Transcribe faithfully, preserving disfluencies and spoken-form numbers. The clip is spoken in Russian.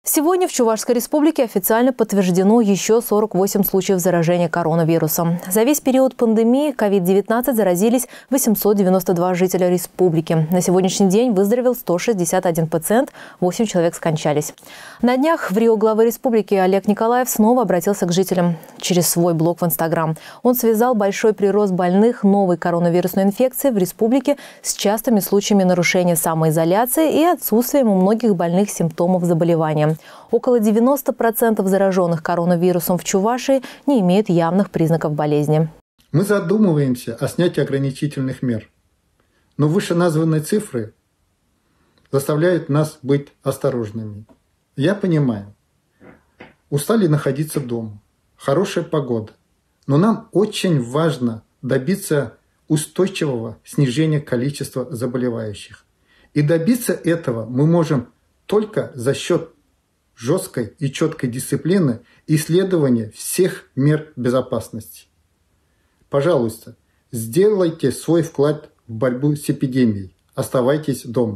Сегодня в Чувашской республике официально подтверждено еще сорок восемь случаев заражения коронавирусом. За весь период пандемии ковид девятнадцать заразились восемьсот девяносто два жителя республики. На сегодняшний день выздоровел сто шестьдесят один пациент, восемь человек скончались. На днях в Рио глава республики Олег Николаев снова обратился к жителям через свой блог в Инстаграм. Он связал большой прирост больных новой коронавирусной инфекцией в республике с частыми случаями нарушения самоизоляции и отсутствием у многих больных симптомов заболевания. Около девяноста процентов зараженных коронавирусом в Чувашии не имеют явных признаков болезни. Мы задумываемся о снятии ограничительных мер. Но вышеназванные цифры заставляют нас быть осторожными. Я понимаю, устали находиться дома, хорошая погода. Но нам очень важно добиться устойчивого снижения количества заболевающих. И добиться этого мы можем только за счет жесткой и четкой дисциплины и следования всех мер безопасности. Пожалуйста, сделайте свой вклад в борьбу с эпидемией. Оставайтесь дома.